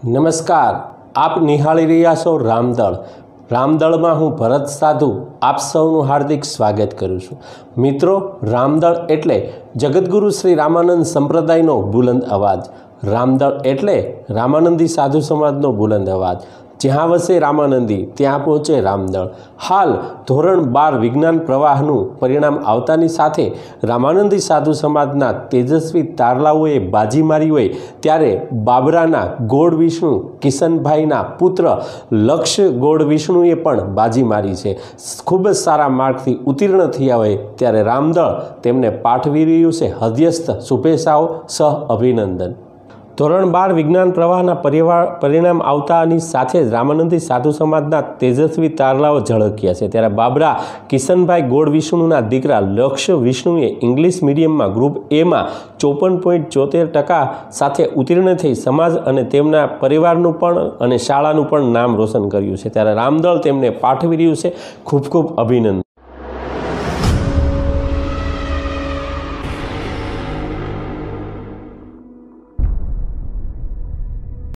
નમસ્કાર, આપ નિહાળી રહ્યા છો રામદળ. રામદળમાં હું ભરત સાધુ આપ સૌનું હાર્દિક સ્વાગત કરું છું. મિત્રો, રામદળ એટલે જગતગુરુ શ્રી રામાનંદ સંપ્રદાયનો બુલંદ અવાજ. રામદળ એટલે રામાનંદી સાધુ સમાજનો બુલંદ અવાજ. જ્યાં વસે રામાનંદી ત્યાં પહોંચે રામદળ. હાલ ધોરણ 12 વિજ્ઞાન પ્રવાહનું પરિણામ આવતાની સાથે રામાનંદી સાધુ સમાજના તેજસ્વી તારલાઓએ બાજી મારી હોય ત્યારે બાબરાના ગોળ વિષ્ણુ કિશનભાઈના પુત્ર લક્ષ ગોળ વિષ્ણુએ પણ બાજી મારી છે. ખૂબ જ સારા માર્કથી ઉત્તીર્ણ થયા હોય ત્યારે રામદળ તેમને પાઠવી રહ્યું છે હૃદયસ્થ શુભેચ્છાઓ સહ અભિનંદન. ધોરણ 12 વિજ્ઞાન પ્રવાહના પરિણામ આવતાની સાથે જ રામાનંદી સાધુ સમાજના તેજસ્વી તારલાઓ ઝળક્યા છે. ત્યારે બાબરા કિશનભાઈ ગોળ વિષ્ણુના દીકરા લક્ષ વિષ્ણુએ ઇંગ્લિશ મીડિયમમાં ગ્રુપ એમાં 54.74% સાથે ઉત્તીર્ણ થઈ સમાજ અને તેમના પરિવારનું પણ અને શાળાનું પણ નામ રોશન કર્યું છે. ત્યારે રામદળ તેમને પાઠવી રહ્યું છે. ખૂબ ખૂબ અભિનંદન.